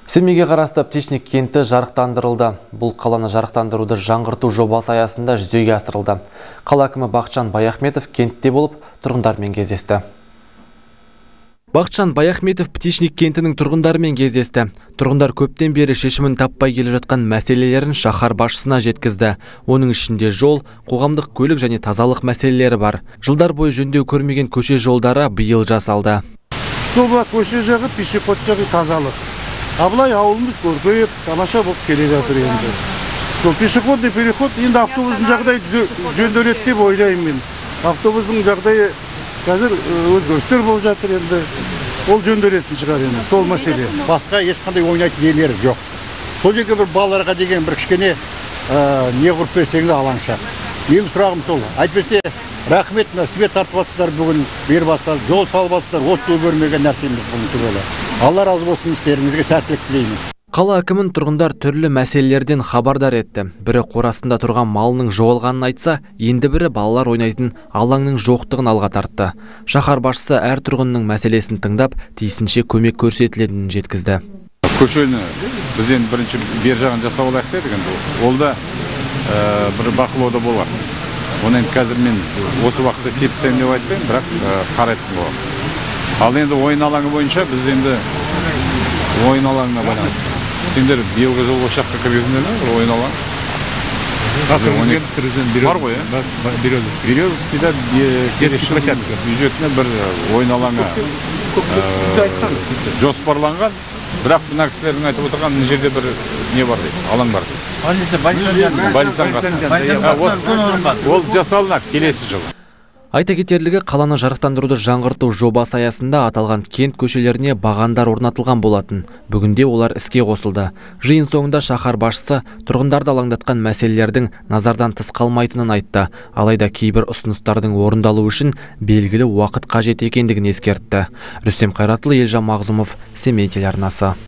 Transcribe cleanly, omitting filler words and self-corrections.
Семейге қарасты Птичник кенті жарықтандырылды. Бұл қаланы жарықтандыруды жаңғырту жобасы аясында жүзеге асырылды. Қала әкімі Бақытжан Баяхметов кентте болып тұрғындармен кездесті. Бақытжан Баяхметов Птичник кентінің тұрғындарымен кездесті. Тұрғындар көптен бері шешімін таппай келе жатқан мәселелерін шаһар басшысына жеткізді. Оның ішінде жол, қоғамдық көлік және тазалық мәселелері бар. Жылдар бойы жөндеу көрмеген көше жолдары биыл жасалды. Жоба көше жағы, пешеход жағы тазалық. Абылай ауылымыз көркейіп, тамаша болып келе жатыр енді. Сол пешеходный переход енді автобустың жағдайы жөнделеді деп ойлаймын мен. Автобустың жағдайы қазір өзгерістер болып жатыр енді. Ол жөнделетін шығар енді, сол мәселе. Басқа ешқандай ойнайтын жерлері жоқ. Сол жерге бір балаларға деген бір кішкене не құрып берсеңіз алаңша. Ең сұрағым сол. Әйтпесе рахмет, свет тартып жатсыздар бүгін, беріп жатсыздар, жол салып жатсыздар, осы көрмеген нәрсеміз бұның түгелі. Алла разы болсын, істеріңізге сәттілік тілеймін. Қала әкімін тұрғындар түрлі мәселелерден хабардар етті. Бірі қорасында тұрған малының жоғалғанын айтса, енді бірі балалар ойнайтын алаңның жоқтығын алға тартты. Шаһар басшысы әр тұрғынның мәселесін тыңдап, тиісінше көмек көрсетілетінін жеткізді. Көшені біз енді бірінші бер жағын жасап алайық дедік енді. Ол да бір бақылауда болар. Оны енді қазір мен осы уақытта септесем деп айтпаймын, бірақ қарайтын боламыз. Ал енді ойын алаңы бойынша біз енді ойын алаңына байланысты. Сендер биылғы жылғы шаққа кіргізіңдер ме ойын алаңы? Бар ғой, Березовскийда бюджетіне бір ойын алаңы жоспарланған. Бірақ мына кісілердің айтып отырған мына жерде бір не бар дейді, алаң бар дейді. Ол жасалынады келесі жылы. Айта кетерлігі, қаланы жарықтандыруды жаңғырту жобасы аясында аталған кент көшелеріне бағандар орнатылған болатын. Бүгінде олар іске қосылды. Жиын соңында шаһар басшысы тұрғындарды алаңдатқан мәселелердің назардан тыс қалмайтынын айтты. Алайда кейбір ұсыныстардың орындалу үшін белгілі уақыт қажет екендігін ескертті. Рүстем Қайратұлы, Елжан Мағзұмов, Семей телеарнасы.